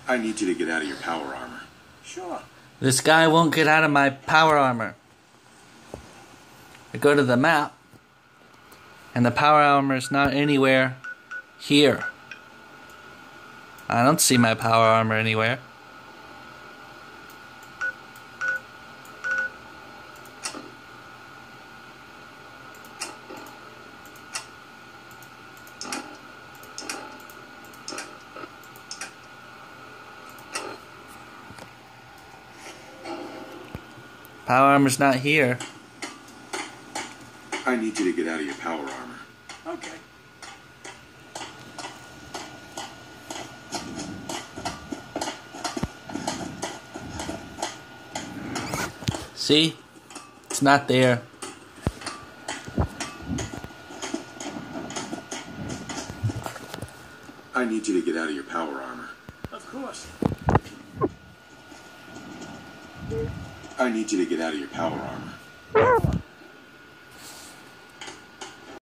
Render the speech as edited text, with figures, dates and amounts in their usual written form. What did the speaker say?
I need you to get out of your power armor. Sure. This guy won't get out of my power armor. I go to the map, and the power armor is not anywhere here. I don't see my power armor anywhere. Power armor's not here. I need you to get out of your power armor. Okay. See? It's not there. I need you to get out of your power armor. Of course. I need you to get out of your power armor.